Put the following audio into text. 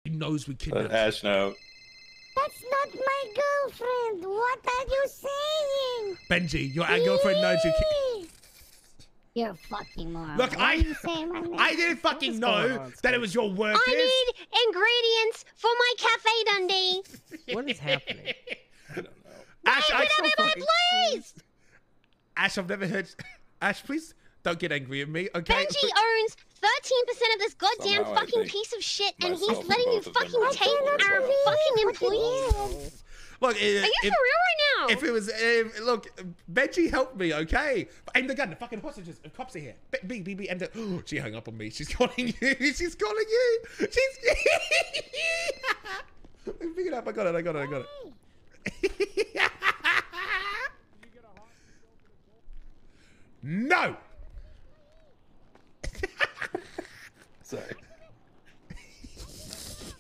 He knows we kidnapped. Ash, no. That's not my girlfriend. What are you saying? Benji, your girlfriend knows you. You're a fucking moron. Look, Why you saying my name? I didn't fucking know that it was your workers. I need ingredients for my Cafe Dundee. What is happening? I don't know. Ash, Get out of my place! Ash, I've never heard. Ash, please don't get angry at me, okay? Benji owns 13% of this goddamn Somehow I fucking think piece of shit, and he's myself and letting you both of them fucking are take responsible. our fucking employees. Look, Are you for real right now? If it was, look, Benji helped me, okay? Aim the gun, the fucking hostages, the cops are here. B, aim the, oh, she hung up on me. She's calling you. She's calling you. She's. Pick it up. I got it. No.